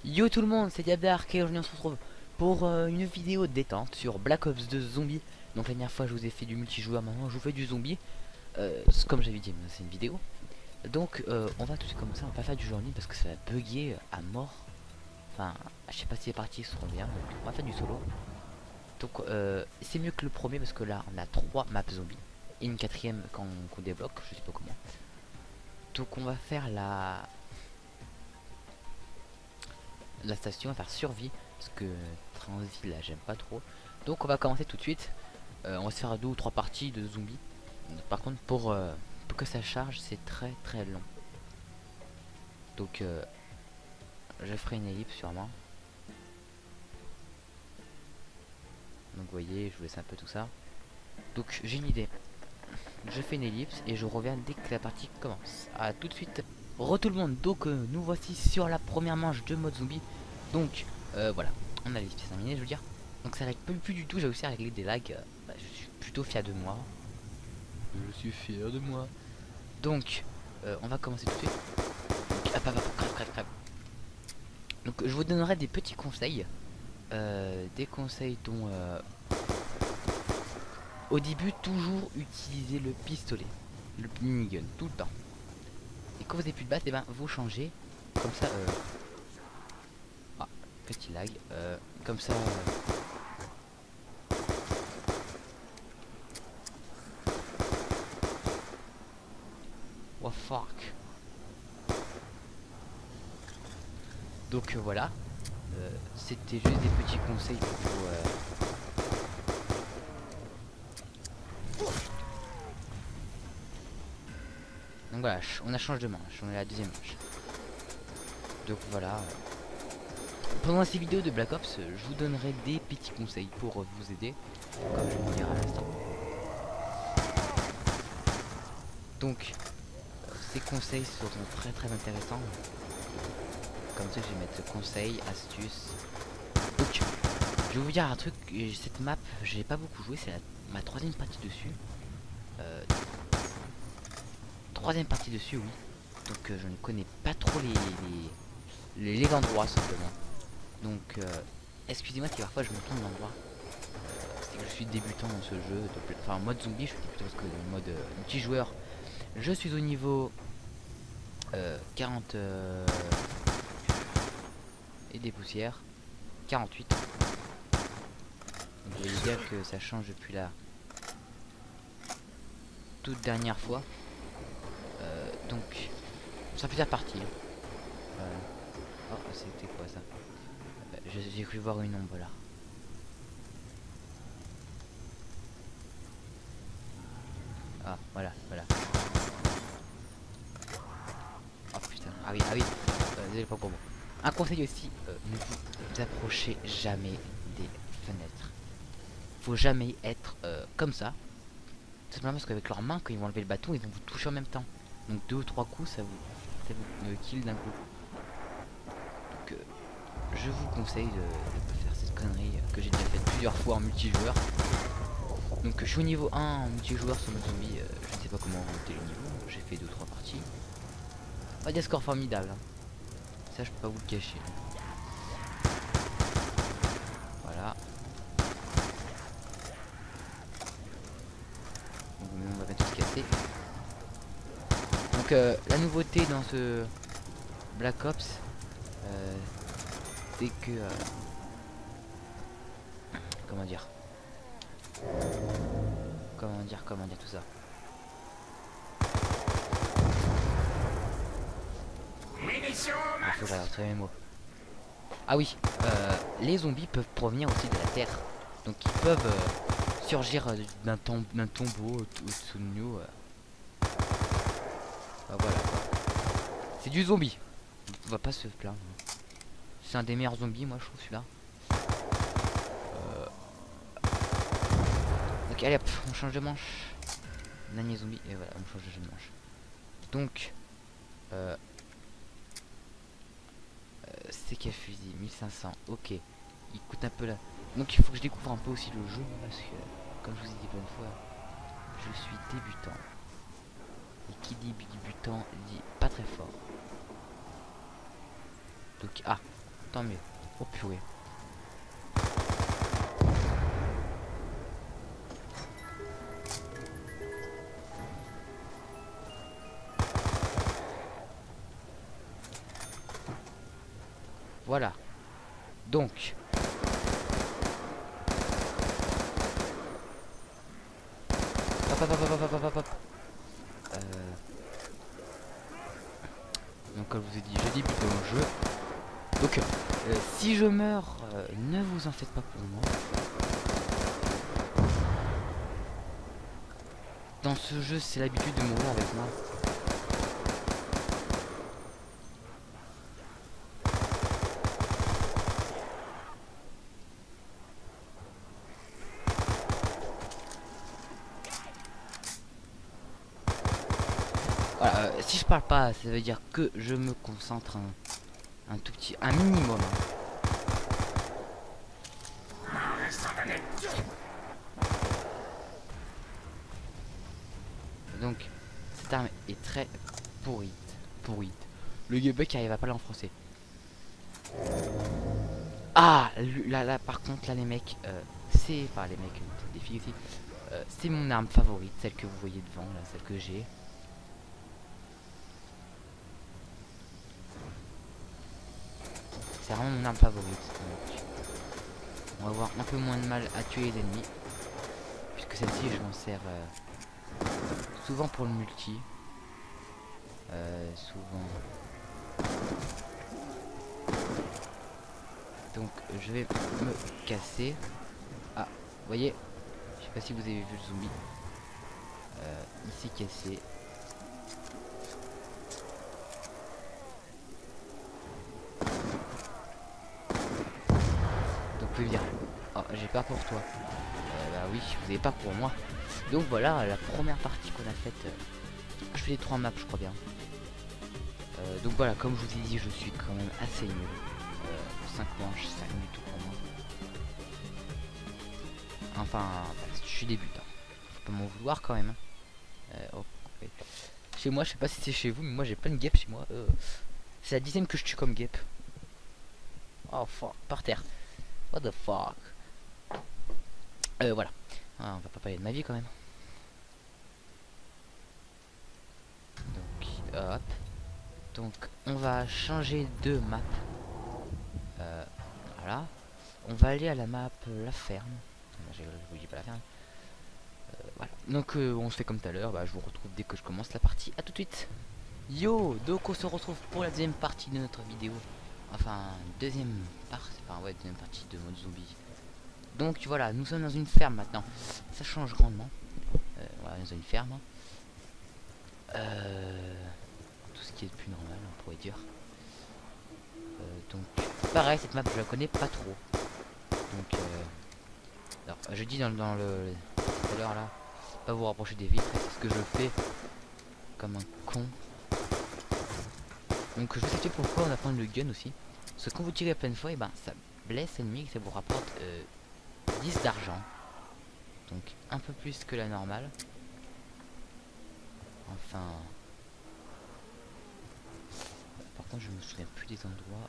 Yo tout le monde, c'est Diabdark et aujourd'hui on se retrouve pour une vidéo de détente sur Black Ops 2 Zombie. Donc la dernière fois je vous ai fait du multijoueur, maintenant je vous fais du zombie. Comme j'avais dit, c'est une vidéo. Donc on va tout de suite commencer, on va pas faire du journée parce que ça va bugger à mort. Enfin, je sais pas si les parties seront bien, donc on va faire du solo. Donc c'est mieux que le premier parce que là on a 3 maps zombies. Et une quatrième quand on débloque, je sais pas comment. Donc on va faire la station, à faire survie parce que transi là j'aime pas trop. Donc on va commencer tout de suite. On va se faire 2 ou 3 parties de zombies. Par contre pour que ça charge c'est très très long. Donc je ferai une ellipse sûrement. Donc vous voyez, je vous laisse un peu tout ça. Donc j'ai une idée. Je fais une ellipse et je reviens dès que la partie commence. À tout de suite. Re tout le monde. Donc nous voici sur la première manche de mode zombie. Donc voilà, on a l'ellipse terminée, je veux dire. Donc ça lag plus du tout, j'ai réussi à régler des lags. Je suis plutôt fier de moi. Je suis fier de moi. Donc on va commencer tout de suite. Donc, crève, crève, crève. Donc je vous donnerai des petits conseils. Des conseils dont au début toujours utiliser le pistolet. Le minigun, tout le temps. Et quand vous n'avez plus de batte, et ben vous changez. Comme ça ah, petit lag. Comme ça oh fuck. Donc voilà. C'était juste des petits conseils pour vous. Donc voilà, on a changé de manche, on est à la deuxième manche. Donc voilà. Pendant ces vidéos de Black Ops, je vous donnerai des petits conseils pour vous aider, comme je vais vous dire à l'instant. Donc, ces conseils seront très très intéressants. Comme ça, je vais mettre conseils, astuces. Donc, je vais vous dire un truc. Cette map, j'ai pas beaucoup joué, c'est ma troisième partie dessus. Troisième partie dessus, oui. Donc, je ne connais pas trop les endroits simplement. Donc, excusez-moi si parfois je me trompe d'endroit. C'est que je suis débutant dans ce jeu. Enfin, en mode zombie, je suis débutant parce que en mode multijoueur, je suis au niveau 40 et des poussières. 48. Donc, vous voyez bien que ça change depuis la toute dernière fois. Donc, ça peut faire partie. Oh, c'était quoi ça? J'ai cru voir une ombre là. Ah, voilà, voilà. Oh putain, ah oui, ah oui. Désolé pas pour moi. Un conseil aussi, ne vous approchez jamais des fenêtres. Faut jamais être comme ça. Tout simplement parce qu'avec leurs mains, quand ils vont enlever le bâton, ils vont vous toucher en même temps. Donc 2 ou 3 coups, ça vous kill d'un coup. Donc je vous conseille de pas faire cette connerie que j'ai déjà faite plusieurs fois en multijoueur. Donc je suis au niveau 1 en multijoueur sur mode zombie, je ne sais pas comment monter le niveau, j'ai fait 2-3 parties. Pas des scores formidables, hein. Ça je peux pas vous le cacher. Voilà. Donc on va mettre tout casser. Donc la nouveauté dans ce Black Ops, c'est que comment dire tout ça. Ah, faut que j'arrête mes mots. Ah oui, les zombies peuvent provenir aussi de la terre. Donc ils peuvent surgir d'un tombeau au-dessous de nous. Bah, voilà. C'est du zombie. On va pas se plaindre. C'est un des meilleurs zombies, moi je trouve celui-là. Donc allez hop, on change de manche. Dernier zombie, et voilà, on change de manche. Donc, c'est quel fusil? 1500, ok. Il coûte un peu là. Donc il faut que je découvre un peu aussi le jeu, parce que, comme je vous ai dit plein de fois, je suis débutant. Et qui dit débutant dit pas très fort. Donc, ah, tant mieux. Oh purée. Voilà. Donc. Hop, hop, hop, hop, hop, hop, hop. Donc comme je vous ai dit, je débute dans le jeu. Donc si je meurs, ne vous en faites pas pour moi. Dans ce jeu, c'est l'habitude de mourir avec moi. Voilà, si je parle pas, ça veut dire que je me concentre un tout petit, un minimum. Donc, cette arme est très pourrite. Le gameplay qui arrive à parler en français. Ah, là, par contre, là, les mecs, c'est pas les mecs, des filles aussi. C'est mon arme favorite, celle que vous voyez devant, là, celle que j'ai. C'est vraiment mon arme favorite. Donc, on va avoir un peu moins de mal à tuer les ennemis. Puisque celle-ci, je m'en sers souvent pour le multi. Souvent. Donc, je vais me casser. Ah, vous voyez, je sais pas si vous avez vu le zombie. Ici cassé. Donc vous pouvez me dire, oh j'ai peur pour toi. Bah oui, vous avez peur pour moi. Donc voilà la première partie qu'on a faite. Je fais les 3 maps je crois bien. Donc voilà, comme je vous ai dit, je suis quand même assez nul. 5 manches, ça met tout pour moi. Enfin, je suis débutant. Faut pas m'en vouloir quand même. Okay. Chez moi, je sais pas si c'est chez vous, mais moi j'ai plein de guêpes chez moi. C'est la 10ème que je tue comme guêpe. Oh fuck, par terre. What the fuck. Voilà. Ah, on va pas parler de ma vie quand même. Donc, hop. Donc, on va changer de map. Voilà. On va aller à la map la ferme. Je vous dis pas la ferme. Voilà. Donc, on se fait comme tout à l'heure. Bah, je vous retrouve dès que je commence la partie. À tout de suite. Yo, donc on se retrouve pour la deuxième partie de notre vidéo. Enfin, deuxième partie de mode zombie. Donc voilà, nous sommes dans une ferme maintenant. Ça change grandement. Voilà, dans une ferme. Tout ce qui est de plus normal, on pourrait dire. Donc, pareil, cette map je la connais pas trop. Donc, alors, je dis dans le tout à l'heure là, pas vous rapprocher des vitres, c'est ce que je fais comme un con. Donc, je vais savoir pourquoi on a pris le gun aussi. Parce que quand vous tirez à pleine fois, et ben ça blesse l'ennemi et ça vous rapporte 10 d'argent. Donc, un peu plus que la normale. Enfin. Par contre, je me souviens plus des endroits.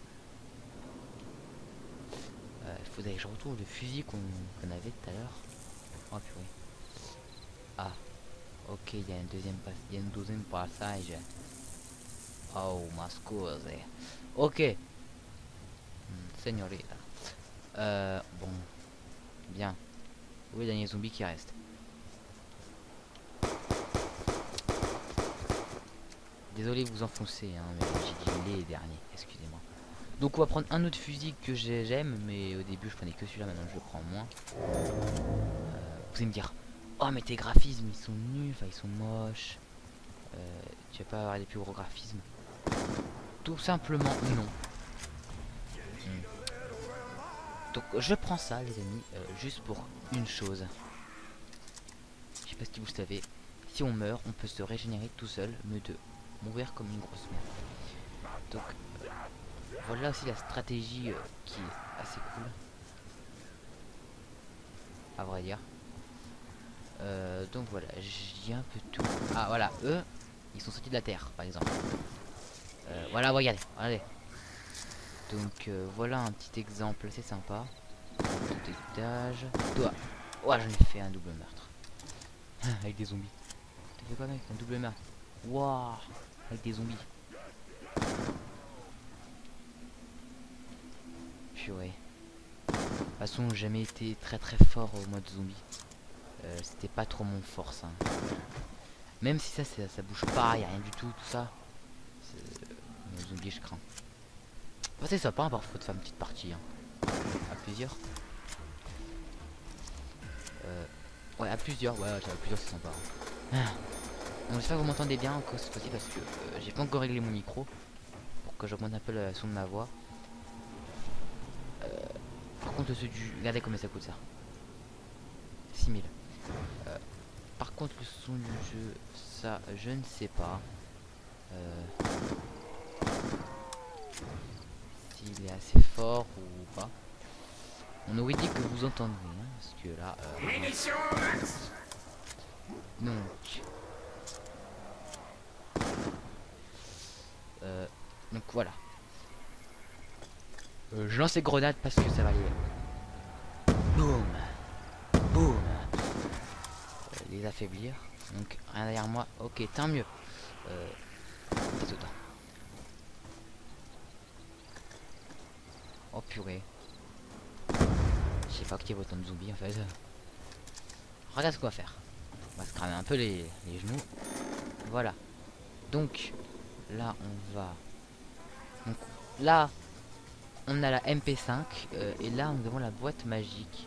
Il faudrait que je retrouve le fusil qu'on avait tout à l'heure. Oh purée. Ah. Ok, il y a une deuxième passage. Oh, ma scusa. Ok. Signorita. Bon. Bien. Où est le dernier zombie qui reste? Désolé de vous enfoncer, hein, mais j'ai dit les derniers, excusez-moi. Donc on va prendre un autre fusil que j'aime, mais au début je prenais que celui-là, maintenant je le prends moins. Vous allez me dire, oh mais tes graphismes ils sont nuls, enfin ils sont moches. Tu vas pas avoir des plus gros graphismes. Tout simplement non. Donc je prends ça les amis, juste pour une chose. Je sais pas si vous le savez, si on meurt, on peut se régénérer tout seul, mais de mourir comme une grosse merde. Donc voilà aussi la stratégie qui est assez cool, à vrai dire. Donc voilà, j'ai un peu tout. Ah voilà, eux, ils sont sortis de la terre, par exemple. Voilà, regardez. Donc voilà un petit exemple assez sympa. Tout étage. Toi. Ouais, j'en ai fait un double meurtre. Avec des zombies. T'as fait quoi mec? Un double meurtre. Waouh. Avec des zombies. Purée. De toute façon, j'ai jamais été très fort au mode zombie. C'était pas trop mon force. Hein. Même si ça bouge pas, y a rien du tout, tout ça. Les zombies, je crains. Enfin, c'est sympa, hein, parfois de faire une petite partie. Hein. À plusieurs. Ouais, à plusieurs, ouais, à plusieurs, c'est sympa. Hein. Bon, j'espère que vous m'entendez bien encore cette fois-ci parce que j'ai pas encore réglé mon micro pour que j'augmente un peu le son de ma voix. Par contre, regardez combien ça coûte ça. 6000. Par contre, le son du jeu, ça, je ne sais pas. S'il est assez fort ou pas. On aurait dit que vous entendez, hein, parce que là. Donc voilà. Je lance les grenades parce que ça va aller. Boum, boum. Les affaiblir. Donc rien derrière moi. Ok, tant mieux. Autant. Oh purée. Je sais pas activer autant de zombies en fait. Regarde ce qu'on va faire. On va se cramer un peu les genoux. Voilà. Donc là on va. Donc là on a la MP5 et là nous avons la boîte magique.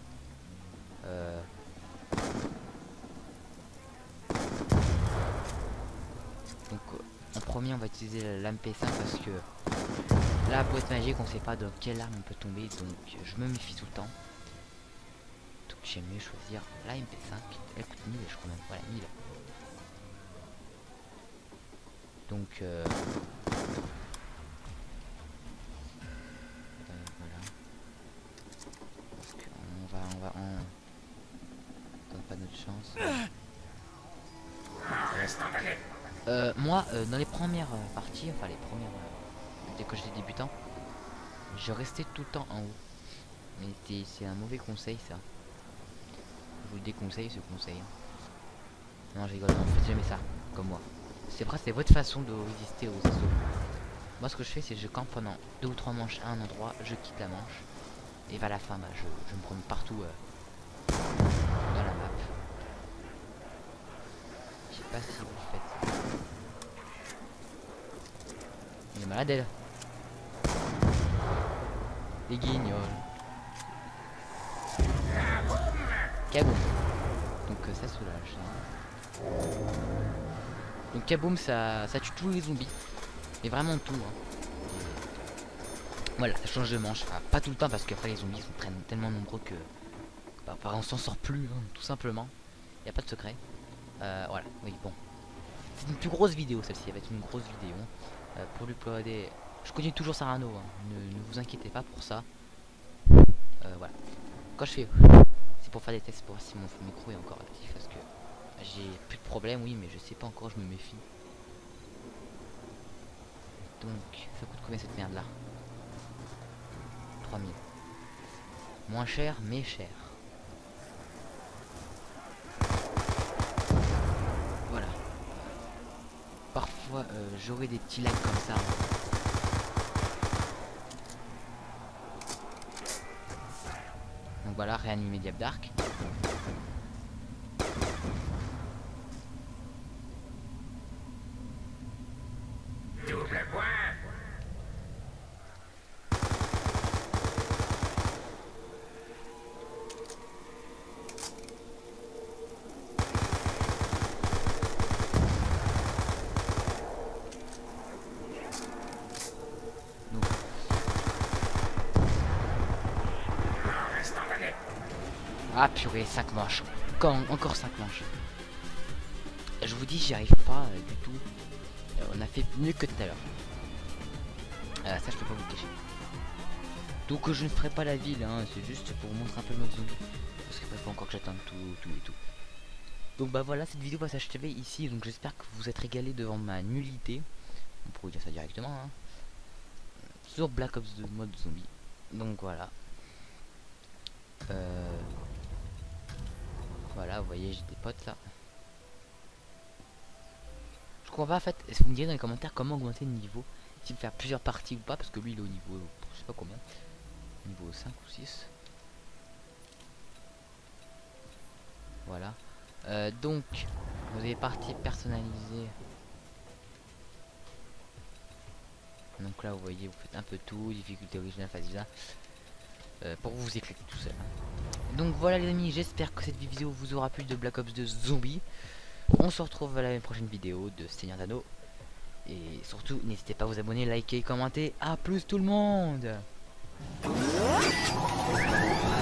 Donc en premier on va utiliser la MP5 parce que la boîte magique on sait pas dans quelle arme on peut tomber, donc je me méfie tout le temps. Donc j'aime mieux choisir la MP5. Elle coûte 1000 je crois même. Voilà 1000. Donc voilà. Parce qu'on donne pas notre chance. Moi dans les premières parties, enfin les premières dès que j'étais débutant, je restais tout le temps en haut. Mais c'est un mauvais conseil ça. Je vous le déconseille ce conseil. Non je rigole, non, faites jamais ça, comme moi. C'est vrai, c'est votre façon de résister aux assauts. Moi ce que je fais c'est que je campe pendant 2 ou 3 manches à un endroit, je quitte la manche. Et vers la fin bah, je me promène partout dans la map. Je sais pas si vous faites ça. Il est malade elle. Les guignols. Kaboum. Donc ça soulage. Donc kaboum ça tue tous les zombies. Mais vraiment tout. Hein. Voilà, ça change de manche. Enfin, pas tout le temps parce qu'après les zombies sont tellement nombreux que bah, on s'en sort plus, hein, tout simplement. Il n'y a pas de secret. Voilà, oui bon. C'est une plus grosse vidéo celle-ci, elle va être une grosse vidéo. Pour l'uploader, je continue toujours Sarano, hein. Ne vous inquiétez pas pour ça. Voilà. Quand je fais, c'est pour faire des tests pour voir si mon micro est encore actif parce que j'ai plus de problème, oui, mais je sais pas encore, je me méfie. Donc, ça coûte combien cette merde là? 3000. Moins cher, mais cher. Voilà. Parfois, j'aurai des petits lags comme ça. Donc voilà, réanimer Diable Dark. Ah purée, 5 manches. Encore 5 manches. Je vous dis, j'y arrive pas du tout. On a fait mieux que tout à l'heure. Ça, je peux pas vous le cacher. Donc, je ne ferai pas la ville, hein, c'est juste pour vous montrer un peu le mode zombie. Parce qu'il faut encore que j'attende tout et tout. Donc, bah voilà, cette vidéo va s'achever ici. Donc, j'espère que vous êtes régalés devant ma nullité. On pourrait dire ça directement. Hein. sur Black Ops 2 mode zombie. Donc voilà. Voilà, vous voyez, j'ai des potes là. Je crois pas en fait, est-ce que vous me direz dans les commentaires comment augmenter le niveau, s'il faire plusieurs parties ou pas, parce que lui il est au niveau, je sais pas combien, niveau 5 ou 6. Voilà. Donc, vous avez partie personnalisée. Donc là, vous voyez, vous faites un peu tout, difficulté originale, facile, pour vous éclater tout seul. Donc voilà les amis, j'espère que cette vidéo vous aura plu de Black Ops 2 Zombie. On se retrouve à la prochaine vidéo de Seigneur d'Anneau. Et surtout, n'hésitez pas à vous abonner, liker, commenter. A plus tout le monde!